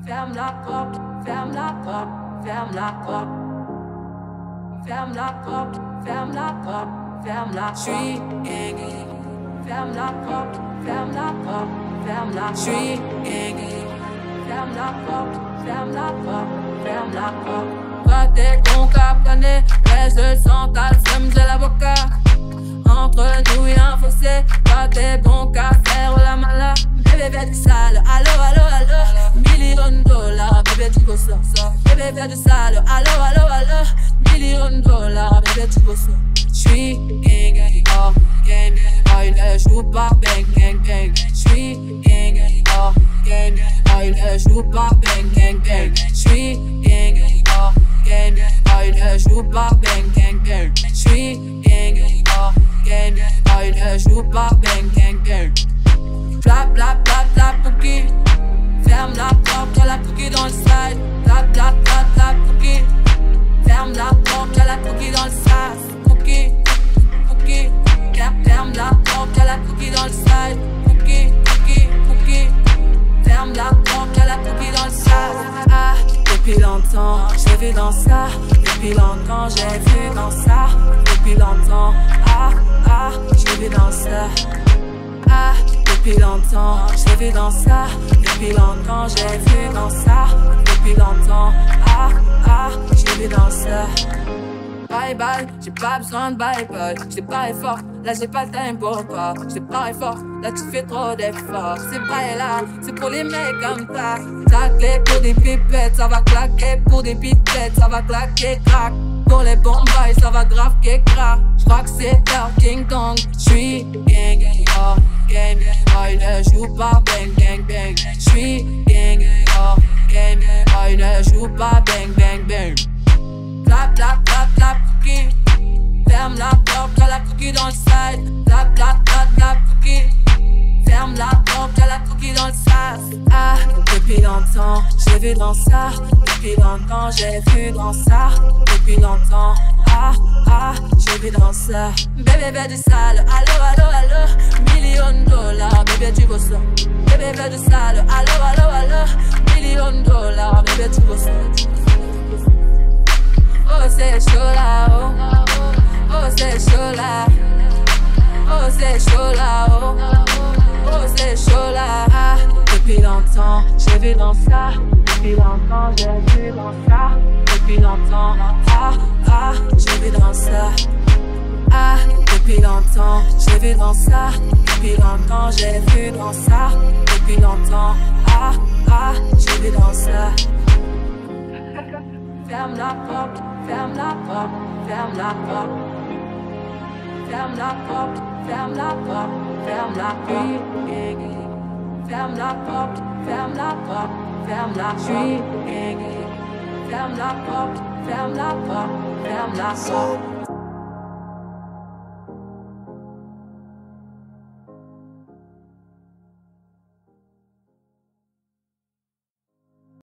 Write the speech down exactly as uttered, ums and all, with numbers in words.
ferme la porte, ferme la porte, ferme la porte. Ferme la porte, ferme la porte, ferme la porte. J'suis gang. Ferme la porte, ferme la porte, ferme la porte. J'suis gang. Ferme la porte, ferme la porte, ferme la porte. Toi t'es con caplané, laisse le sang, t'as le seum de l'avocat. Entre nous y'a un fossé, toi t'es bon qu'à faire la mala. Bébé fais du sale, allo allo allo. Million de dollars, bébé tu veux ça, ça. Bébé fais du sale, allo allo allo. Million de dollars, bébé tu veux ça. J'suis gang, oh gang, oh il ne joue pas bang gang bang. J'suis gang, oh gang, oh il ne joue pas bang gang bang. J'suis gang, oh gang, oh il ne joue pas bang gang bang. J'suis gang, oh gang, oh il ne joue pas bang gang bang. Plap plap plap plap pouki. Ferme la porte, y'a la pouki dans le side. Plap plap plap plap pouki. Ferme la porte, y'a la pouki dans le sas. Pouki, pouki. Ferme la porte, y'a la pouki dans le side. Pouki, pouki, pouki. Ferme la porte, y'a la pouki dans le sas. Ah, depuis longtemps, j'ai vu dans ça. Depuis longtemps, j'ai vu dans ça. Depuis longtemps, ah, ah, j'ai vu dans ça. Ah, depuis longtemps, j'ai vu dans ça. Depuis longtemps, j'ai vu dans ça. Depuis longtemps, ah, ah, j'ai vu dans ça. Bye bye, j'ai pas besoin de bye bye. J't'ai pas fort, là j'ai pas le time pour toi. J't'ai pas fort, là tu fais trop d'efforts. C'est pas là, c'est pour les mecs comme ça. Ta clé pour des pipettes, ça va claquer. Pour des pipettes, ça va claquer, crack. Pour les bombes, ça va grave que crack. J'crois que c'est leur King Kong. J'suis gang, oh gang, oh il ne joue pas bang bang bang. J'suis gang, oh gang, oh il ne joue pas bang bang bang. Plap plap plap plap pouki. Ferme la porte, y'a la pouki dans le side. Plap plap plap plap pouki. Ferme la porte, y'a la pouki dans le sas. Ah, depuis longtemps, j'ai vu dans ça. Depuis longtemps, j'ai vu dans ça. Depuis longtemps, ah, ah, j'ai vu dans ça. Bébé fais du sale, allo allo allo. Million de dollars, bébé tu veux ça. Bébé fais du sale, allo allo allo. Million de dollars, bébé tu veux ça. Oh c'est chaud là, oh, oh c'est chaud là, oh c'est chaud là, oh, oh c'est chaud là. Ah, depuis longtemps, j'ai vu dans ça. Depuis longtemps, j'ai vu dans ça. Depuis longtemps, ah, ah, j'ai vu dans ça. Ah, depuis longtemps, j'ai vu dans ça. Depuis longtemps, j'ai vu dans ça. Depuis longtemps, ah, ah, j'ai vu dans ça. Ferme la porte, ferme la porte, ferme la porte. Ferme la porte, ferme la porte, ferme la porte. Ferme la porte, ferme la porte, ferme la porte. Ferme la porte, ferme la porte, ferme la porte.